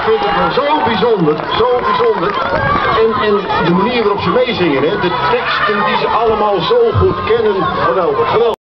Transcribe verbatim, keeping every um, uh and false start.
ik vind het wel zo bijzonder, zo bijzonder. En, en de manier waarop ze meezingen, hè, de teksten die ze allemaal zo goed kennen, geweldig, geweldig.